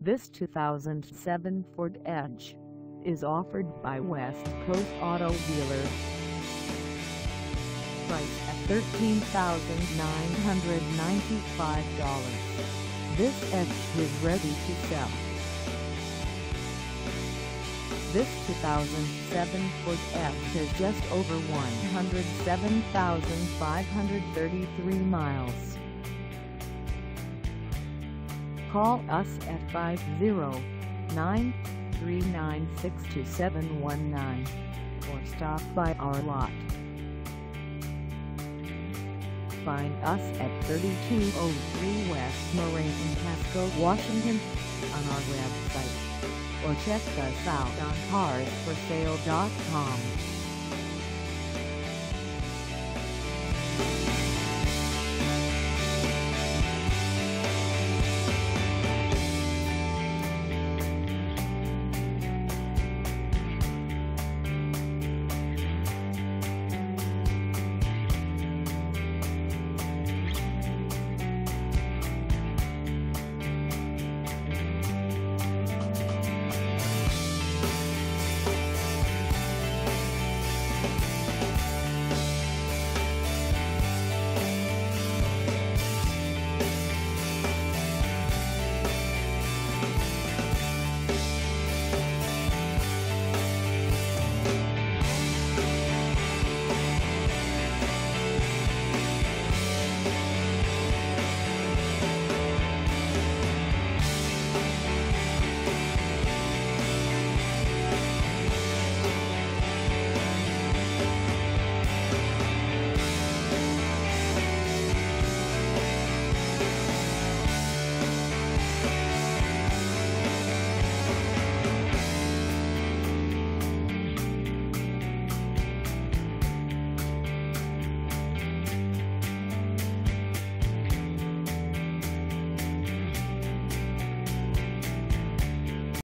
This 2007 Ford Edge is offered by West Coast Auto Dealers. Price at $13,995. This Edge is ready to sell. This 2007 Ford Edge has just over 107,533 miles. Call us at 509-396-2719 or stop by our lot. Find us at 3203 West Marie Pasco, Washington on our website, or check us out on carsforsale.com.